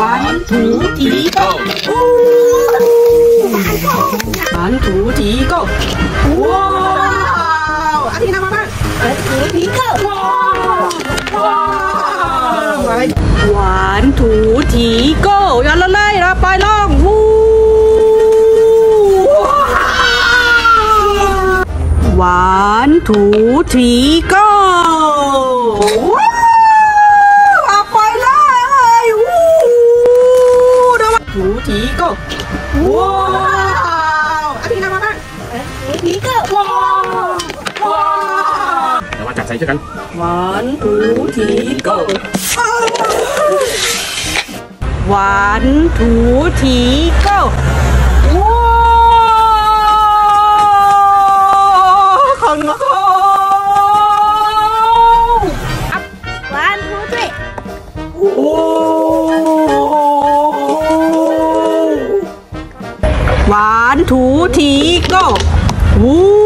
One two three go 1 2 3 go ว้าวอันนี้ทำมาบ้าง1 2 3 go ว้าว1 2 3 go อย่าละเลยเราไปล่องวู1 2 3 go เอาไปเลยวูเดี๋ยว1 2 3 go ว้าวอันนี้ทำมาบ้าง1 2 3 go ว้าวแต่ว่าจับใส่ช่วยกัน1 2 3 go 1 2 3 go ว้าวของน้อง 1 2 3 โอ้1 2 3 go วู